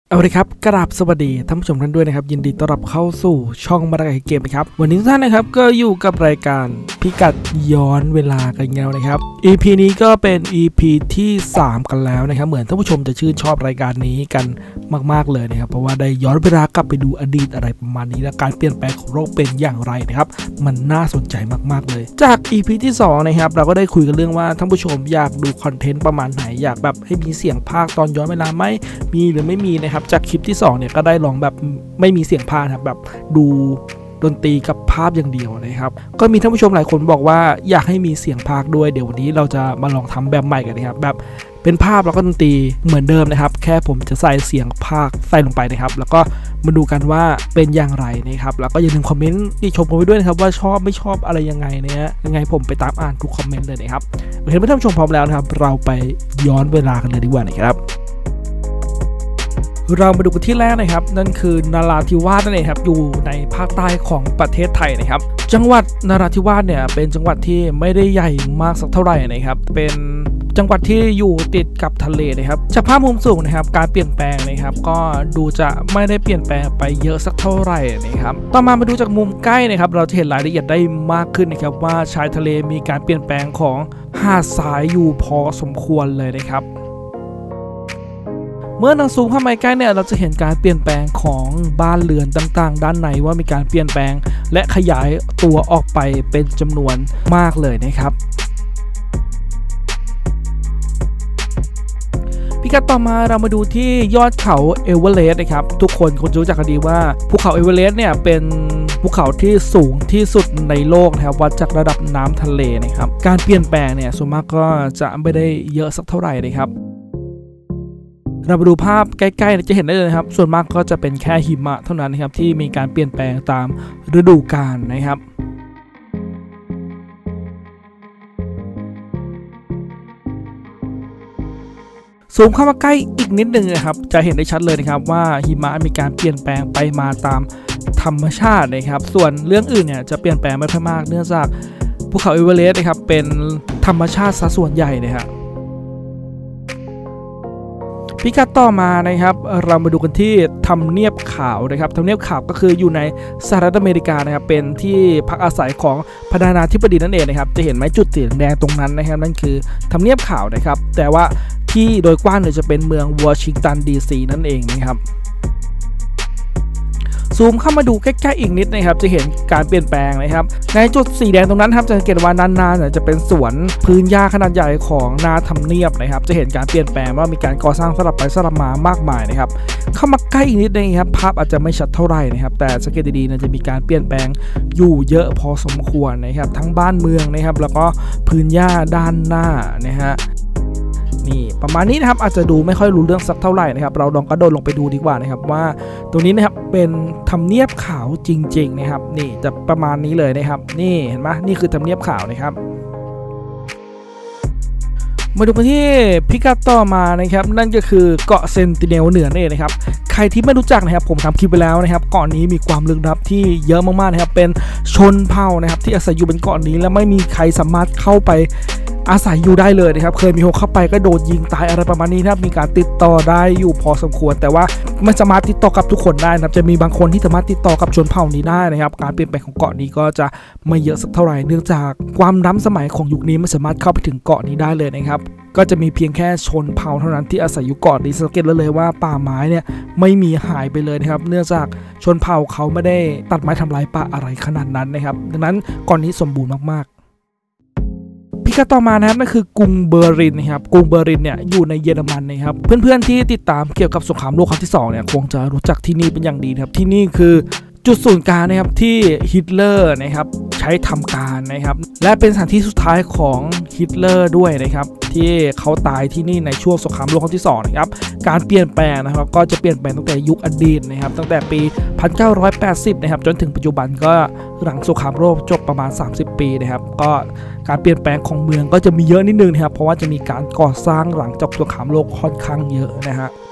เอาเลยครับกราบสวัสดีท่านผู้ชมท่านด้วยนะครับยินดีต้อนรับเข้าสู่ช่องมาดาเกมนะครับวันนี้ทุกท่านนะครับก็อยู่กับรายการพิกัดย้อนเวลากันแล้วนะครับ EP นี้ก็เป็น EP ที่3กันแล้วนะครับเหมือนท่านผู้ชมจะชื่นชอบรายการนี้กันมากๆเลยนะครับเพราะว่าได้ย้อนเวลากลับไปดูอดีตอะไรประมาณนี้และการเปลี่ยนแปลงของโลกเป็นอย่างไรนะครับมันน่าสนใจมากๆเลยจาก EP ที่2นะครับเราก็ได้คุยกันเรื่องว่าท่านผู้ชมอยากดูคอนเทนต์ประมาณไหนอยากแบบให้มีเสียงพากย์ตอนย้อนเวลาไหมมีหรือไม่มีนะครับจากคลิปที่2เนี่ยก็ได้ลองแบบไม่มีเสียงพากย์ครับแบบดูดนตรีกับภาพอย่างเดียวนะครับก็มีท่านผู้ชมหลายคนบอกว่าอยากให้มีเสียงพากย์ด้วยเดี๋ยววันนี้เราจะมาลองทำแบบใหม่กันนะครับแบบเป็นภาพแล้วก็ดนตรีเหมือนเดิมนะครับแค่ผมจะใส่เสียงพากย์ใส่ลงไปนะครับแล้วก็มาดูกันว่าเป็นอย่างไรนะครับแล้วก็อย่าลืมคอมเมนต์ที่ชมกันไปด้วยนะครับว่าชอบไม่ชอบอะไรยังไงเนี่ยยังไงผมไปตามอ่านทุกคอมเมนต์เลยนะครับโอเคเมื่อท่านผู้ชมพร้อมแล้วนะครับเราไปย้อนเวลากันเลยดีกว่านะครับเรามาดูกันที่แรกนะครับนั่นคือนราธิวาสนั่นเองครับอยู่ในภาคใต้ของประเทศไทยนะครับจังหวัดนราธิวาสเนี่ยเป็นจังหวัดที่ไม่ได้ใหญ่มากสักเท่าไหร่นะครับเป็นจังหวัดที่อยู่ติดกับทะเลนะครับจากภาพมุมสูงนะครับการเปลี่ยนแปลงนะครับก็ดูจะไม่ได้เปลี่ยนแปลงไปเยอะสักเท่าไหร่นะครับต่อมาดูจากมุมใกล้นะครับเราจะเห็นรายละเอียดได้มากขึ้นนะครับว่าชายทะเลมีการเปลี่ยนแปลงของหาดทรายอยู่พอสมควรเลยนะครับเมื่อเราซูมเข้ามาใกล้เนี่ยเราจะเห็นการเปลี่ยนแปลงของบ้านเรือนต่างๆด้านในว่ามีการเปลี่ยนแปลงและขยายตัวออกไปเป็นจำนวนมากเลยนะครับพิกัดต่อมาเรามาดูที่ยอดเขาเอเวอเรสต์นะครับทุกคนคงรู้จักกันดีว่าภูเขาเอเวอเรสต์เนี่ยเป็นภูเขาที่สูงที่สุดในโลกนะครับวัดจากระดับน้ำทะเลนะครับการเปลี่ยนแปลงเนี่ยส่วนมากก็จะไม่ได้เยอะสักเท่าไหร่นะครับเราไปดูภาพใกล้ๆจะเห็นได้เลยนะครับส่วนมากก็จะเป็นแค่หิมะเท่านั้นนะครับที่มีการเปลี่ยนแปลงตามฤดูกาลนะครับซูมเข้ามาใกล้อีกนิดนึงนะครับจะเห็นได้ชัดเลยนะครับว่าหิมะมีการเปลี่ยนแปลงไปมาตามธรรมชาตินะครับส่วนเรื่องอื่นเนี่ยจะเปลี่ยนแปลงไม่ค่อยมากเนื่องจากภูเขาเอเวอเรสต์นะครับเป็นธรรมชาติซะส่วนใหญ่นะครับพิกัดต่อมานะครับเรามาดูกันที่ทำเนียบขาวนะครับทำเนียบขาวก็คืออยู่ในสหรัฐอเมริกานะครับเป็นที่พักอาศัยของประธานาธิบดีนั่นเองนะครับจะเห็นไหมจุดสีแดงตรงนั้นนะครับนั่นคือทำเนียบขาวนะครับแต่ว่าที่โดยกว้างเนี่ยจะเป็นเมืองวอชิงตันดีซีนั่นเองนะครับซูมเข้ามาดูใกล้ๆอีกนิดนะครับจะเห็นการเปลี่ยนแปลงนะครับในจุดสีแดงตรงนั้นครับจะสังเกตว่านานๆจะเป็นสวนพื้นหญ้าขนาดใหญ่ของนาทำเนียบนะครับจะเห็นการเปลี่ยนแปลงว่ามีการก่อสร้างสลับไปสลับมามากมายนะครับเข้ามาใกล้อีกนิดนึงครับภาพอาจจะไม่ชัดเท่าไหร่นะครับแต่สังเกตดีๆจะมีการเปลี่ยนแปลงอยู่เยอะพอสมควรนะครับทั้งบ้านเมืองนะครับแล้วก็พื้นหญ้าด้านหน้านะฮะนี่ประมาณนี้นะครับอาจจะดูไม่ค่อยรู้เรื่องสักเท่าไหร่นะครับเราลองกระโดดลงไปดูดีกว่านะครับว่าตรงนี้นะครับเป็นทำเนียบขาวจริงๆนะครับนี่จะประมาณนี้เลยนะครับนี่เห็นไหมนี่คือทำเนียบขาวนะครับมาดูกันที่พิกัดต่อมานะครับนั่นก็คือเกาะเซนติเนลเหนือนี่นะครับใครที่ไม่รู้จักนะครับผมทำคลิปไปแล้วนะครับเกาะนี้มีความลึกลับที่เยอะมากๆนะครับเป็นชนเผ่านะครับที่อาศัยอยู่บนเกาะนี้และไม่มีใครสามารถเข้าไปอาศัยอยู่ได้เลยนะครับเคยมีคนเข้าไปก็โดนยิงตายอะไรประมาณนี้นะครับมีการติดต่อได้อยู่พอสมควรแต่ว่าไม่สามารถติดต่อกับทุกคนได้นะครับจะมีบางคนที่สามารถติดต่อกับชนเผ่านี้ได้นะครับการเปลี่ยนแปลงของเกาะนี้ก็จะไม่เยอะสักเท่าไหร่เนื่องจากความล้ำสมัยของยุคนี้ไม่สามารถเข้าไปถึงเกาะนี้ได้เลยนะครับก็จะมีเพียงแค่ชนเผ่าเท่านั้นที่อาศัยอยู่เกาะนี้สังเกตเลยว่าป่าไม้เนี่ยไม่มีหายไปเลยนะครับเนื่องจากชนเผ่าเขาไม่ได้ตัดไม้ทำลายป่าอะไรขนาดนั้นนะครับดังนั้นเกาะนี้สมบูรณ์มากๆพิกัดต่อมานะครับนั่นคือกรุงเบอร์ลินนะครับกรุงเบอร์ลินเนี่ยอยู่ในเยอรมันนะครับเพื่อนๆที่ติดตามเกี่ยวกับสงครามโลกครั้งที่2เนี่ยคงจะรู้จักที่นี่เป็นอย่างดีนะครับที่นี่คือจุดศูนย์กลางนะครับที่ฮิตเลอร์นะครับใช้ทำการนะครับและเป็นสถานที่สุดท้ายของฮิตเลอร์ด้วยนะครับที่เขาตายที่นี่ในช่วงสงครามโลกครั้งที่2นะครับการเปลี่ยนแปลงนะครับก็จะเปลี่ยนแปลงตั้งแต่ยุคอดีตนะครับตั้งแต่ปี 1980 นะครับจนถึงปัจจุบันก็หลังสงครามโลกจบประมาณ30 ปีนะครับก็การเปลี่ยนแปลงของเมืองก็จะมีเยอะนิดนึงนะครับเพราะว่าจะมีการก่อสร้างหลังจบสงครามโลกค่อนข้างเยอะนะฮะ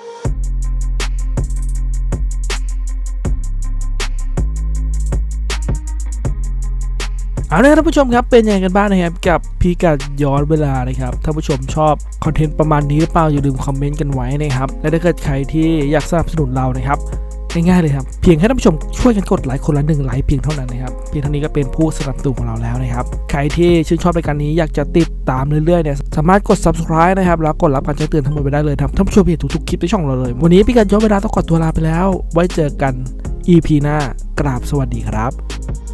เอาละท่านผู้ชมครับเป็นยังไงกันบ้างนะครับกับพิกัดย้อนเวลานะครับท่านผู้ชมชอบคอนเทนต์ประมาณนี้หรือเปล่าอย่าลืมคอมเมนต์กันไว้นะครับและถ้าเกิดใครที่อยากสนับสนุนเรานะครับง่ายๆเลยครับเพียงแค่ท่านผู้ชมช่วยกันกดไลค์คนละ1ไลค์เพียงเท่านั้นนะครับเพียงเท่านี้ก็เป็นผู้สนับสนุนของเราแล้วนะครับใครที่ชื่นชอบรายการนี้อยากจะติดตามเรื่อยๆเนี่ยสามารถกด subscribe นะครับแล้วกดรับการแจ้งเตือนทั้งหมดไปได้เลยครับท่านผู้ชมเห็นทุกๆคลิปในช่องเราเลยวันนี้พิกัดย้อนเวลาต้องขอตัวลาไปแล้วไว้เจอกัน EP หน้ากราบสวัสดีครับ